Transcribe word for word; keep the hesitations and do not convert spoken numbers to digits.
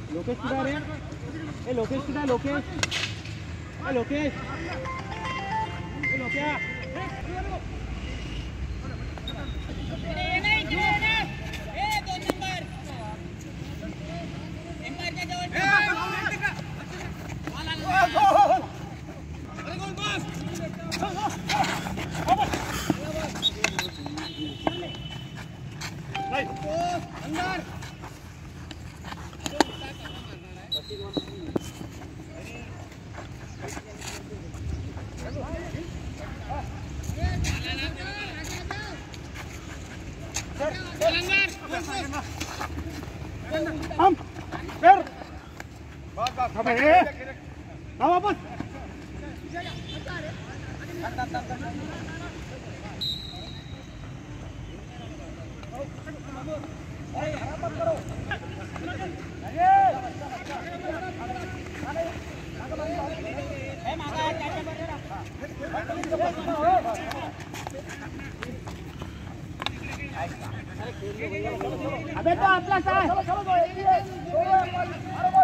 लोकेश किधर है? ए लोकेश किधर? लोकेश ए लोकेश ए लोकेश अंदर हम फिर बस बस हमें हम वापस अबे तो आपला काय चलो चलो